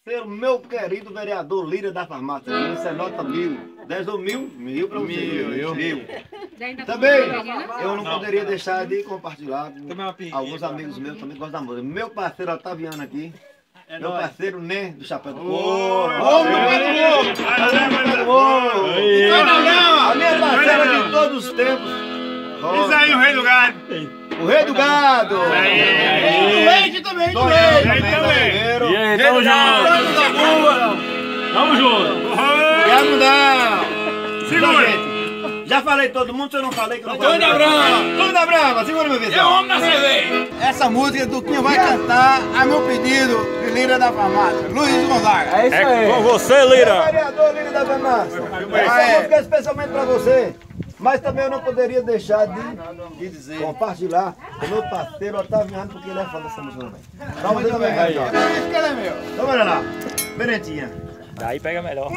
parceiro, meu querido vereador Lira da Farmácia. Isso é nota 1000. 10 ou 1000? 1000 para você. 1000. Também, eu não poderia deixar de compartilhar com alguns amigos meus também que gostam da música. Meu parceiro Otaviano aqui. Meu parceiro Né, do Chapéu do Couro. A minha parceira de todos os tempos. Diz aí o Rei do Gado. O Rei do Gado. Do Leite também, do Leite. E aí, tamo junto. Tamo junto. Segura. Já falei todo mundo, se eu não falei que eu não falei. Tony da Brava. Tony da Brava, segura meu vizinho. É o homem da cerveja. Essa música Duquinha vai cantar a meu pedido de Lira da Farmácia, Luiz Gonzaga. É isso aí. Com você, Lira. Vereador Lira da Farmácia. Essa música é especialmente pra você. Mas também eu não poderia deixar de dizer, compartilhar com o meu parceiro Otaviano, porque ele é fã dessa música também. Então, muito bem, Isso que ele é meu. então, olha lá. Benetinha. Daí pega melhor.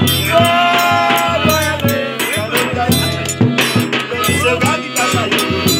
Seu gato tá saindo.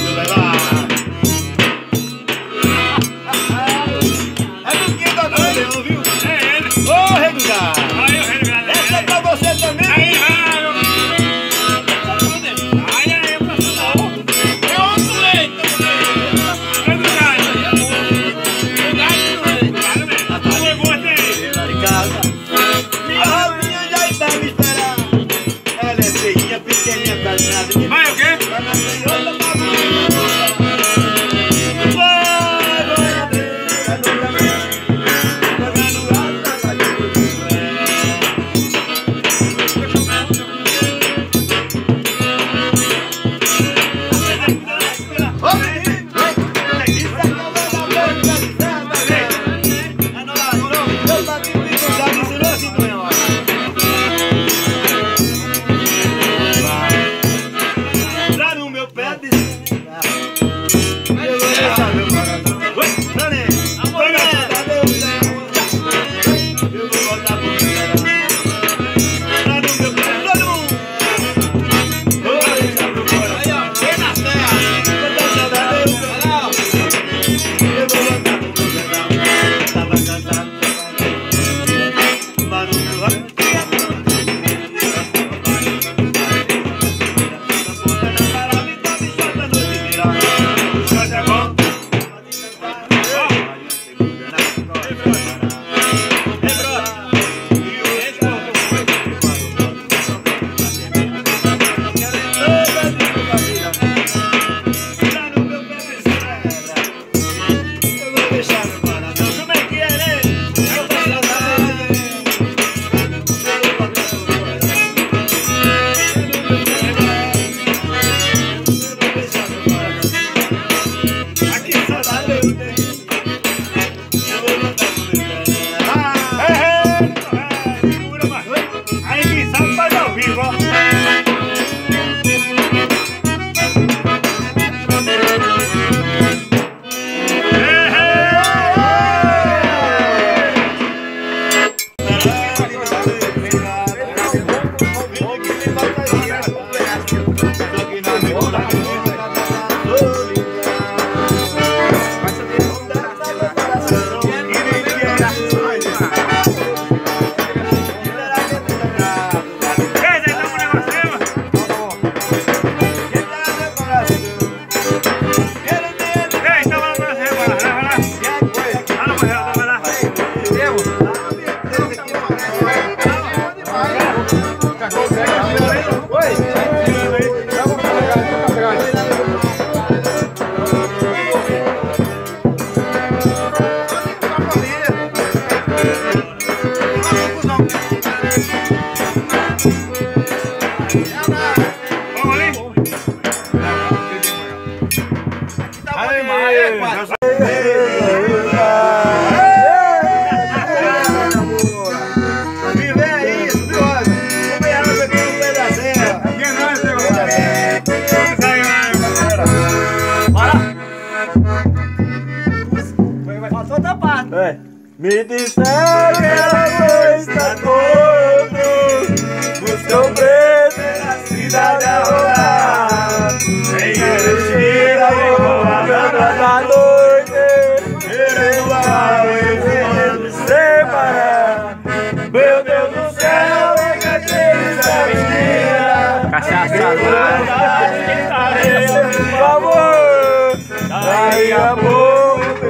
Falta outra parte. Me disseram que ela não está gordo, buscou preto na cidade a rolar. Em Erechira, da noite, Ereguá, eu sem parar. Meu Deus do céu, é que essa mentira. Cachaça, por favor, daí a pouco,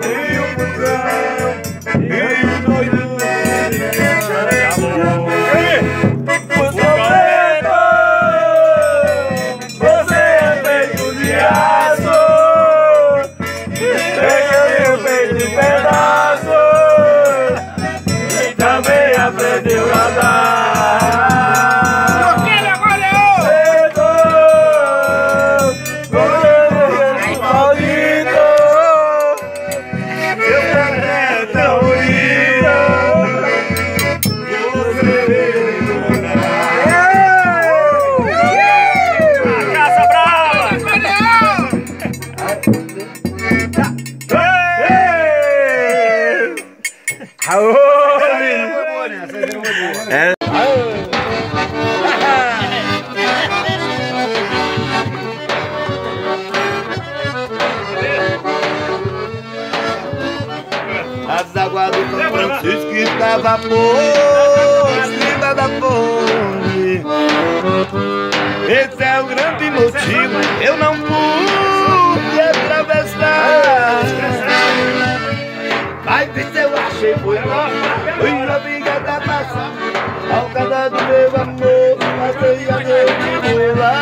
aprendeu a dar. Não quero agora, maldito, seu cara é tão bonito. Caça brava! As águas do São Francisco estava por cima da fonte. Esse é o grande motivo, eu não pude atravessar. Mas isso eu achei foi a amiga da maçã. Ao cada do meu amor, passei a noite por lá.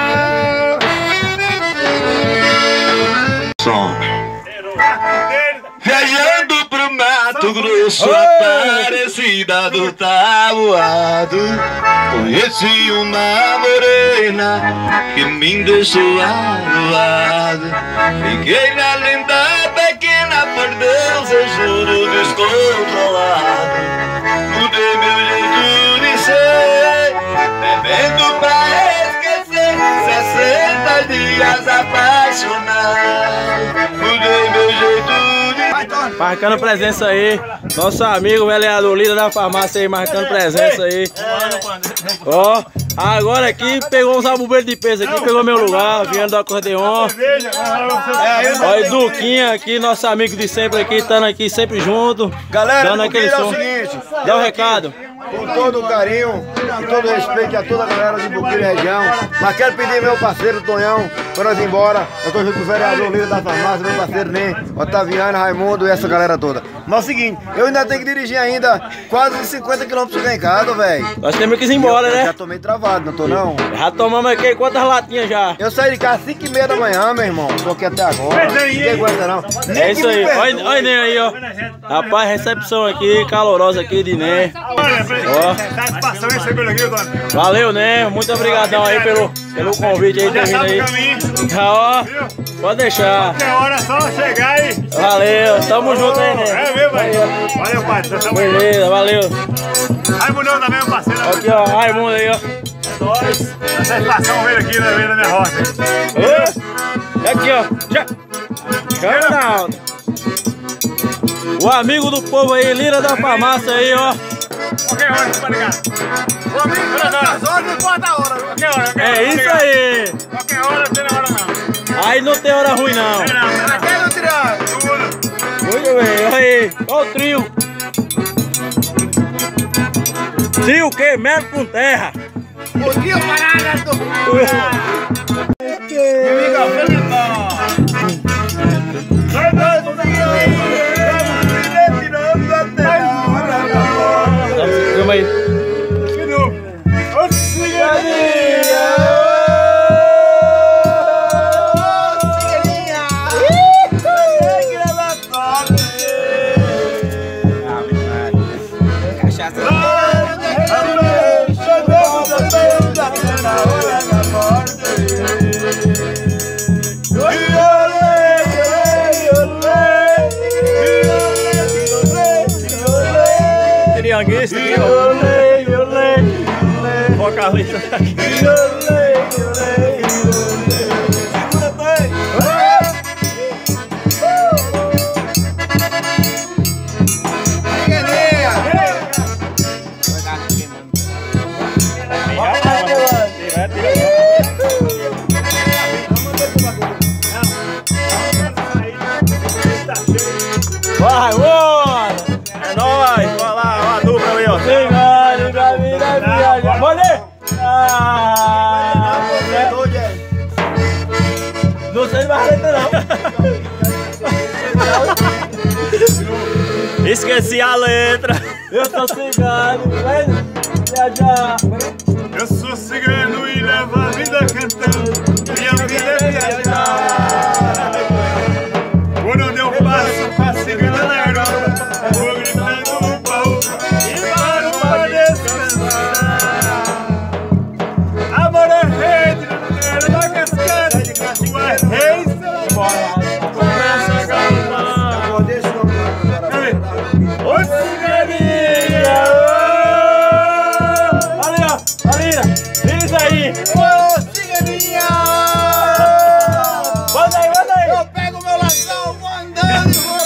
Som. Viajando pro Mato Grosso, Aparecida do Taboado, conheci uma morena que me deixou aluado. Fiquei na linda pequena, perdeu seu choro descontrolado. Mudei meu jeito de ser, bebendo pra esquecer 60 dias apaixonado. Mudei meu jeito de... Marcando presença aí, nosso amigo vereador líder da farmácia aí, marcando presença aí. Ó, agora aqui pegou uns abubeiros de peso aqui, pegou meu lugar, vindo do acordeon. Olha, Duquinha aqui, nosso amigo de sempre aqui, estando aqui sempre junto. Galera, dando aquele som. É o seguinte, dá um recado. Com todo o carinho e todo o respeito a toda a galera de Buquira e região, mas quero pedir meu parceiro Tonhão para nós ir embora. Eu tô junto com o vereador líder da farmácia, meu parceiro Nem, Otaviano, Raimundo e essa galera toda. Mas é o seguinte, eu ainda tenho que dirigir ainda quase 50 km pra chegar em casa, velho. Nós temos que ir embora, né? Já tô meio travado, não tô não? Já tomamos aqui quantas latinhas já? Eu saí de casa às 5h30 da manhã, meu irmão. Tô aqui até agora. Ninguém aguenta não. É isso aí, olha Nem aí, ó. Rapaz, recepção aqui, calorosa aqui de Nem. Ó. Valeu, né? Muito obrigadão aí pelo convite aí, ter vindo aí. Ó, pode deixar. Qualquer hora é só chegar aí. Valeu, tamo junto aí, né? É mesmo, aí. Valeu, pai. Beleza, valeu. Raimundão também, meu parceiro. Aqui, ó, Raimundo aí, ó. É nóis. A satisfação veio aqui, né? Veio na minha roça. Aqui, ó. Ronaldo. O amigo do povo aí, Lira da farmácia aí, ó. Qualquer hora você pode ligar. O amigo das horas não importa a hora. Qualquer hora. É isso aí. Qualquer hora, não tem hora não. Aí não tem hora ruim não. Aquele é o triângulo. Muito bem, olha aí. Olha o trio. Trio que? Mero com terra. O trio parada do... Calma aí. Trianguista aqui, ó. Vocalista aqui. Vai, bora! É nóis, bora lá, uma dupla aí, ó. Cigano, Gabriel, viaja. Bora! Não sei mais letra não. Esqueci a letra. Eu sou cigano, vai viajar. Eu sou cigano e levo a vida cantando. Minha vida é viajar. Quando eu passo com a cigana na Europa, vou gritando um pau e paro pra descansar. Amor é rede, não é cascata, tu é rei, começa a galvar. Ô ciganinha! Ali, ó, ali, isso aí. Ô, ciganinha! Manda aí, manda aí. Eu pego meu lação, vou andando e vou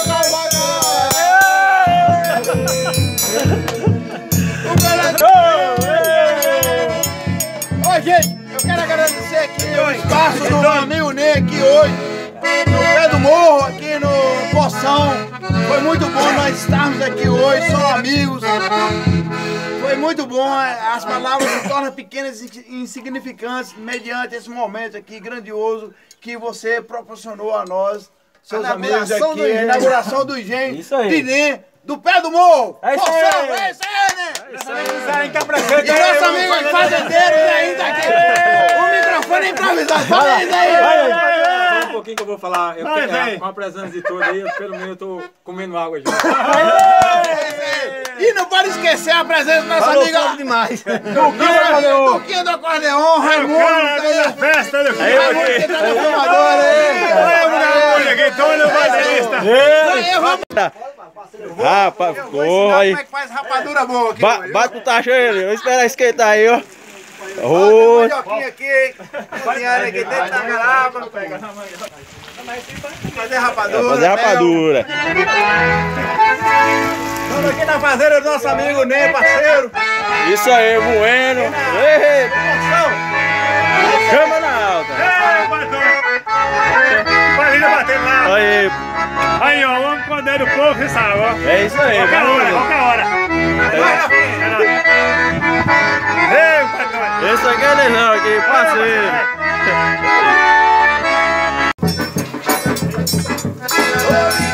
Oi, gente, eu quero agradecer aqui o espaço do meu amigo Ney aqui hoje, no pé do morro, aqui no Poção. Foi muito bom nós estarmos aqui hoje, só amigos. Foi muito bom, as palavras se tornam pequenas e insignificantes mediante esse momento aqui grandioso que você proporcionou a nós, seus amigos aqui, a inauguração do engenho de Ney, do pé do morro. É isso aí, Poção, é isso aí, né? E nosso amigo fazendeiro ainda aqui. O microfone é improvisado. Fala isso aí. Só um pouquinho que eu vou falar. Eu quero, com a presença de todos aí, pelo menos eu tô comendo água já. E não pode esquecer a presença do nosso amigo demais. Duquinho do acordeon, Raimundo. A festa do Raimundo que tá no filmador aí. Rapaz, porra aí. Como é que faz rapadura boa aqui? Bate no tacho ele, vou esperar esquentar aí, ó. Ô, Joquinho aqui, cozinhando aqui dentro da garapa. Fazer rapadura. Fazer rapadura. Estamos aqui na fazenda do nosso amigo Ney, parceiro. Isso aí, bueno. Ei, chama na alta. Barriga batendo lá. Aí, Aí, ó, o homem quando é do povo, você sabe, ó. é isso aí, Qualquer hora, mano. qualquer hora. Ei, patrão. Esse aqui é legal aqui, parceiro.